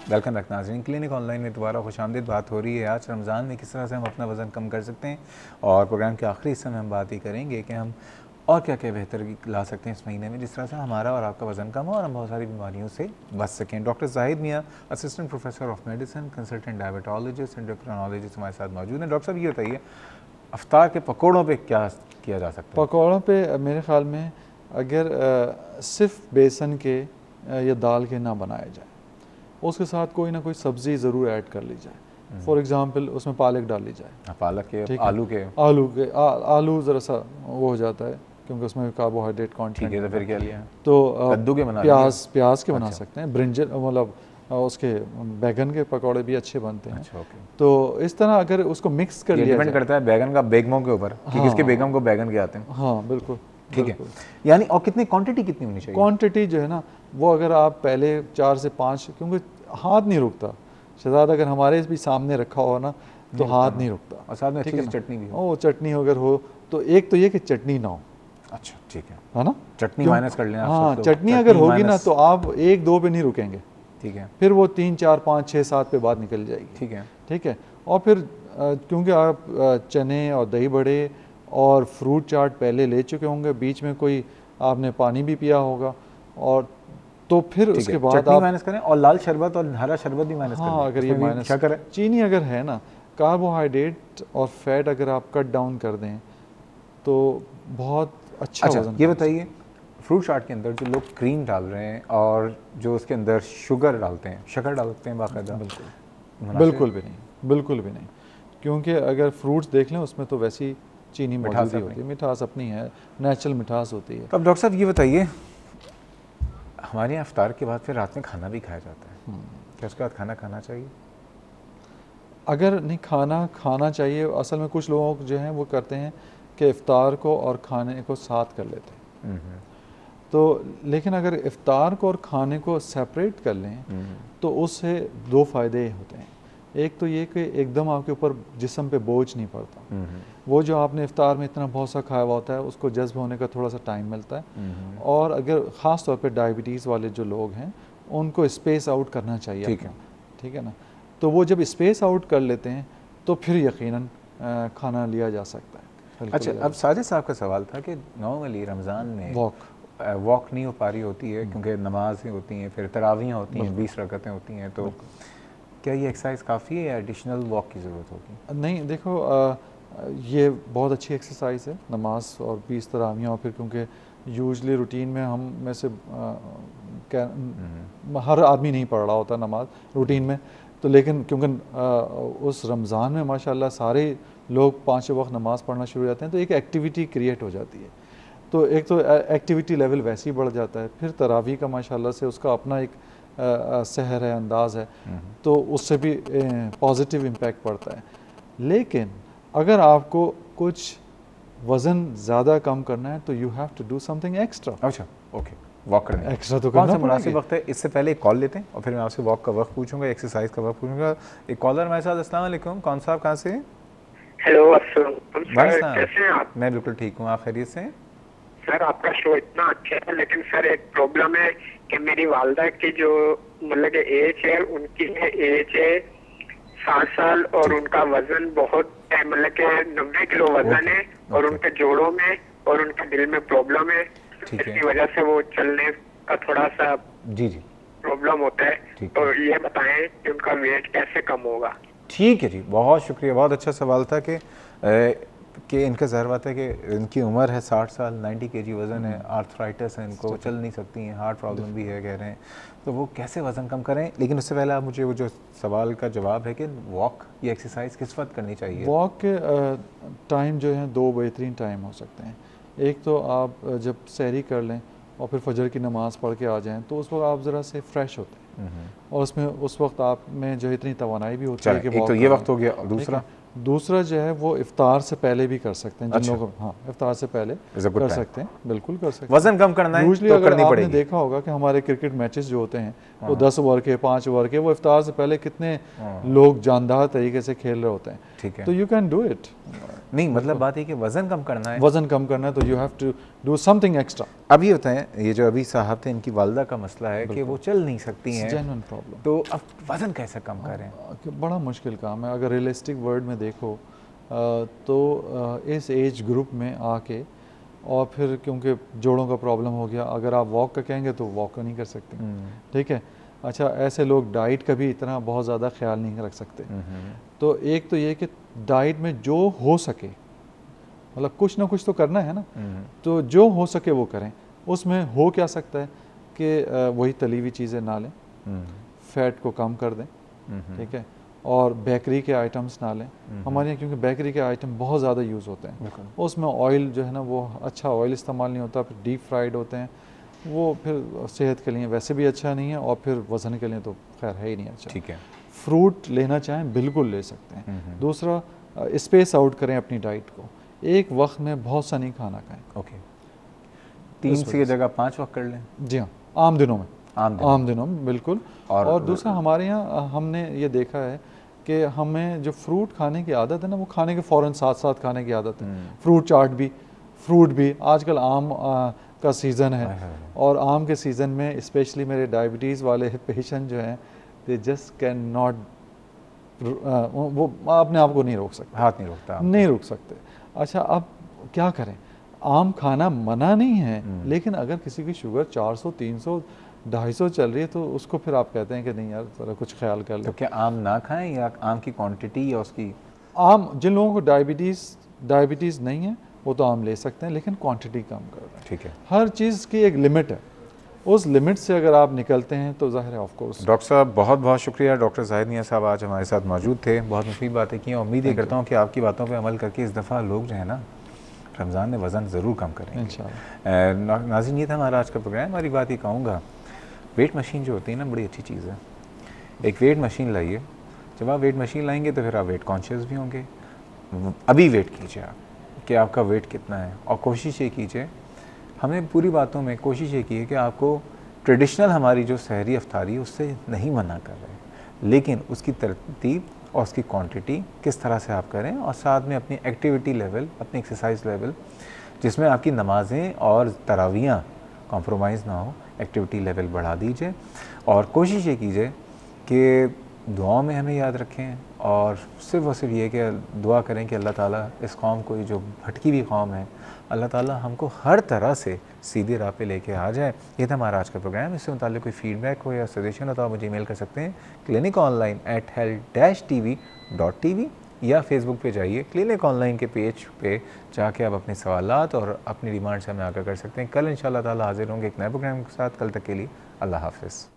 Welcome back नाज़रीन। Clinic online में दोबारा खुशामदीद बात हो रही है। आज रमज़ान में किस तरह से हम अपना वज़न कम कर सकते हैं और प्रोग्राम के आखिरी हिस्से में हम बात ही करेंगे कि हम और क्या क्या बेहतर ला सकते हैं इस महीने में, जिस तरह से हमारा और आपका वज़न कम हो और हम बहुत सारी बीमारियों से बच सकें। Doctor Zahid Mian, assistant professor of medicine, consultant diabetologist, endocrinologist हमारे साथ मौजूद हैं। डॉक्टर साहब ये बताइए, अफ्तार के पकौड़ों पर क्या किया जा सकता है? पकौड़ों पे मेरे ख़्याल में अगर सिर्फ बेसन के या दाल के ना बनाया जाए, उसके साथ कोई ना कोई सब्ज़ी ज़रूर ऐड कर ली जाए। फॉर एग्ज़ाम्पल उसमें पालक डाल ली जाए। पालक के, आलू ज़रा सा वो हो जाता है क्योंकि उसमें कार्बोहाइड्रेट कॉन्टेंट। ठीक है, तो फिर क्या लिया? तो कद्दू के बना प्याज के बना सकते हैं, ब्रिंजल मतलब उसके बैगन के पकौड़े भी अच्छे बनते हैं। अच्छा, ओके। तो इस तरह अगर उसको मिक्स कर लिया, डिपेंड करता है बैगन का बेगमों के ऊपर कि किसके बेगम को बैगन के आते हैं। हाँ बिल्कुल, ठीक है। यानी और कितनी क्वांटिटी कितनी होनी चाहिए? क्वांटिटी जो है ना वो अगर आप पहले 4 से 5, क्योंकि हाथ नहीं रुकता शहजाद, अगर हमारे भी सामने रखा हो ना तो हाथ नहीं रुकता। और साथ में अच्छी सी चटनी भी हो, चटनी अगर हो तो एक तो ये कि चटनी ना हो। अच्छा, ठीक है ना, चटनी माइनस कर लेना। हाँ, चटनी अगर होगी ना तो आप 1-2 पे नहीं रुकेंगे। ठीक है, फिर वो 3, 4, 5, 6, 7 पे बात निकल जाएगी। ठीक है, ठीक है। और फिर क्योंकि आप चने और दही बड़े और फ्रूट चाट पहले ले चुके होंगे, बीच में कोई आपने पानी भी पिया होगा, और तो फिर उसके बाद आप माइनस करें और लाल शरबत और हरा शरबत भी माइनस करें। हाँ, अगर ये माइनस क्या करें? चीनी अगर है ना, कार्बोहाइड्रेट और फैट अगर आप कट डाउन कर दें तो बहुत अच्छा वजन। ये बताइए, फ्रूट चाट के अंदर जो लोग क्रीम डाल रहे हैं और जो उसके अंदर शुगर डालते हैं, शक्कर डालते हैं बाकायदा, बिल्कुल भी नहीं, बिल्कुल भी नहीं। क्योंकि अगर फ्रूट्स देख लें उसमें तो वैसी चीनी मौजूद ही होती है, मिठास अपनी है, नेचुरल मिठास होती है। अब डॉक्टर साहब ये बताइए, हमारे यहाँ इफ्तार के बाद फिर रात में खाना भी खाया जाता है, क्या उसके बाद खाना खाना चाहिए? अगर नहीं खाना चाहिए, असल में कुछ लोग जो हैं वो करते हैं कि इफ्तार को और खाने को साथ कर लेते हैं। तो लेकिन अगर इफ्तार को और खाने को सेपरेट कर लें तो उससे 2 फ़ायदे होते हैं। एक तो ये कि एकदम आपके ऊपर जिस्म पे बोझ नहीं पड़ता। वो जो आपने इफ्तार में इतना बहुत सा खाया हुआ होता है उसको जज्ब होने का थोड़ा सा टाइम मिलता है। और अगर ख़ास तौर पे डायबिटीज़ वाले जो लोग हैं उनको स्पेस आउट करना चाहिए। ठीक है ना, तो वो जब स्पेस आउट कर लेते हैं तो फिर यकीनन खाना लिया जा सकता है। अच्छा, अब साजिद साहब का सवाल था कि नॉर्मली रमज़ान में वॉक नहीं हो पा रही होती है क्योंकि नमाज़ें होती हैं, फिर तरावियाँ होती हैं, 20 रकअतें होती हैं, तो क्या ये एक्सरसाइज काफ़ी है या एडिशनल वॉक की ज़रूरत होगी? नहीं, देखो ये बहुत अच्छी एक्सरसाइज है नमाज और 20 तरावियाँ। और फिर क्योंकि यूजली रूटीन में हम में से हर आदमी नहीं पढ़ रहा होता नमाज रूटीन में, तो लेकिन क्योंकि उस रमज़ान में माशाल्लाह सारे लोग 5 वक्त नमाज़ पढ़ना शुरू हो जाते हैं तो एक एक्टिविटी क्रिएट हो जाती है। तो एक तो एक्टिविटी लेवल वैसे ही बढ़ जाता है, फिर तरावी का माशाल्लाह से उसका अपना एक सहर है, अंदाज़ है, तो उससे भी पॉजिटिव इम्पैक्ट पड़ता है। लेकिन अगर आपको कुछ वज़न ज़्यादा कम करना है तो you have to do something extra. अच्छा, ओके, वॉक करना एक्स्ट्रा तो करना मुनासिब वक्त है। इससे पहले एक कॉल लेते हैं और फिर मैं आपसे वॉक का वक्त पूछूंगा, एक्सरसाइज का वक्त पूछूंगा। एक कॉलर हमारे साथ। अस्सलाम वालेकुम, कौन साहब, कहाँ से? हेलो, कैसे हैं आप? मैं बिल्कुल ठीक हूँ, आप खैरियत से हैं? सर आपका शो इतना अच्छा है, लेकिन सर एक प्रॉब्लम है कि मेरी वालदा की जो मतलब एज है, उनकी एज है 60 साल और उनका वजन बहुत है, मतलब के 90 किलो वजन है और उनके जोड़ों में और उनके दिल में प्रॉब्लम है। इसकी वजह से वो चलने का थोड़ा सा प्रॉब्लम होता है। तो ये बताएं कि उनका वेट कैसे कम होगा? ठीक है जी, बहुत शुक्रिया। बहुत अच्छा सवाल था कि इनका ज़ाहिर बात है कि इनकी उम्र है 60 साल, 90 kg वज़न है, आर्थराइटिस है, इनको चल नहीं सकती हैं, हार्ट प्रॉब्लम भी है कह रहे हैं, तो वो कैसे वज़न कम करें? लेकिन उससे पहले आप मुझे वो जो सवाल का जवाब है कि वॉक या एक्सरसाइज किस वक्त करनी चाहिए? वॉक के टाइम जो है 2 बेहतरीन टाइम हो सकते हैं। एक तो आप जब सहरी कर लें और फिर फजर की नमाज़ पढ़ के आ जाएँ तो उस वक्त आप ज़रा से फ्रेश होते हैं और उसमें उस वक्त आप में जो इतनी तवानाई भी होती है कि एक तो ये वक्त हो गया। और दूसरा जो है वो इफ्तार से पहले भी कर सकते हैं। जिन लोग इफ्तार से पहले कर सकते हैं, बिल्कुल कर सकते हैं। वजन कम करना है यूजली तो अगर आपने देखा होगा कि हमारे क्रिकेट मैचेस जो होते हैं वो 10 ओवर के, 5 ओवर के, वो इफ्तार से पहले कितने लोग जानदार तरीके से खेल रहे होते हैं। ठीक है, तो यू कैन डू इट। नहीं, मतलब बात है कि वजन कम करना है, वजन कम करना है तो you have to do something extra. अब ये बताएं, ये जो अभी साहब थे, इनकी वालदा का मसला है कि वो चल नहीं सकती हैं, जेन्युइन प्रॉब्लम। तो अब वज़न कैसे कम करें? बड़ा मुश्किल काम है। अगर रियलिस्टिक वर्ड में देखो तो इस एज ग्रुप में आके, और फिर क्योंकि जोड़ों का प्रॉब्लम हो गया, अगर आप वॉक का कहेंगे तो वॉक नहीं कर सकते, ठीक है। अच्छा, ऐसे लोग डाइट का भी इतना बहुत ज़्यादा ख्याल नहीं रख सकते। तो एक तो ये कि डाइट में जो हो सके, मतलब कुछ ना कुछ तो करना है ना, तो जो हो सके वो करें। उसमें हो क्या सकता है कि वही तली हुई चीज़ें ना लें, फैट को कम कर दें, ठीक है, और बेकरी के आइटम्स ना लें। हमारे यहाँ क्योंकि बेकरी के आइटम बहुत ज़्यादा यूज़ होते हैं, उसमें ऑयल जो है ना वो अच्छा ऑयल इस्तेमाल नहीं होता, फिर डीप फ्राइड होते हैं, वो फिर सेहत के लिए वैसे भी अच्छा नहीं है, और फिर वज़न के लिए तो खैर है ही नहीं अच्छा। ठीक है। फ्रूट लेना चाहें बिल्कुल ले सकते हैं। दूसरा, स्पेस आउट करें अपनी डाइट को, एक वक्त में बहुत सा नहीं खाना खाएं। ओके, 3 की जगह 5 वक्त कर लें। जी हाँ, आम दिनों में, आम दिनों में बिल्कुल। और दूसरा, हमारे यहाँ हमने ये देखा है कि हमें जो फ्रूट खाने की आदत है ना, वो खाने के फ़ौरन साथ साथ खाने की आदत है। फ्रूट चाट भी, फ्रूट भी, आजकल आम का सीज़न है, और आम के सीज़न में स्पेशली मेरे डायबिटीज़ वाले पेशेंट जो हैं, दे जस्ट कैन नॉट, वो अपने आप को नहीं रोक सकते, हाथ नहीं रोकता, नहीं रोक सकते। अच्छा, अब क्या करें? आम खाना मना नहीं है, लेकिन अगर किसी की शुगर 400, 300, 250 चल रही है, तो उसको फिर आप कहते हैं कि नहीं यार ज़रा कुछ ख्याल कर लो। तो क्या आम ना खाएं, या आम की क्वांटिटी या उसकी? आम, जिन लोगों को डायबिटीज़ नहीं है वो तो आम ले सकते हैं, लेकिन क्वांटिटी कम कर दें। ठीक है। हर चीज़ की एक लिमिट है, उस लिमिट से अगर आप निकलते हैं तो ज़ाहिर है ऑफ कोर्स। डॉक्टर साहब बहुत बहुत शुक्रिया। डॉक्टर ज़ाहिद मियां साहब आज हमारे साथ मौजूद थे, बहुत मुफीद बातें की। उम्मीद ये करता हूँ कि आपकी बातों पे अमल करके इस दफ़ा लोग जो है ना रमज़ान में वज़न ज़रूर कम करेंगे इंशाअल्लाह। नाज़रीन, ये था हमारा आज का प्रोग्राम। हमारी बात ये कहूँगा, वेट मशीन जो होती है ना, बड़ी अच्छी चीज़ है। एक वेट मशीन लाइए, जब आप वेट मशीन लाएंगे तो फिर आप वेट कॉन्शियस भी होंगे। अभी वेट कीजिए आप कि आपका वेट कितना है, और कोशिश ये कीजिए, हमने पूरी बातों में कोशिश ये की है कि आपको ट्रेडिशनल हमारी जो सहरी अफ्तारी उससे नहीं मना कर रहे, लेकिन उसकी तरतीब और उसकी क्वांटिटी किस तरह से आप करें, और साथ में अपनी एक्टिविटी लेवल, अपनी एक्सरसाइज लेवल, जिसमें आपकी नमाज़ें और तरावियाँ कॉम्प्रोमाइज़ ना हो, एक्टिविटी लेवल बढ़ा दीजिए। और कोशिश ये कीजिए कि दुआओं में हमें याद रखें, और सिर्फ़ और सिर्फ ये कि दुआ करें कि अल्लाह ताला इस कौम को, जो भटकी हुई कौम है, अल्लाह ताला हमको हर तरह से सीधी राह पे लेके आ जाए। ये था हमारा आज का प्रोग्राम। इससे मुताल्लिक़ कोई फीडबैक हो या सजेशन हो तो आप मुझे ईमेल कर सकते हैं cliniconline@health-tv.tv, या फेसबुक पे जाइए, क्लिनिक ऑनलाइन के पेज पे जाके आप अपने सवालात और अपनी डिमांड से हमें आगाह कर सकते हैं। कल इंशाअल्लाह ताला हाज़िर होंगे एक नए प्रोग्राम के साथ। कल तक के लिए अल्लाह हाफ़िज़।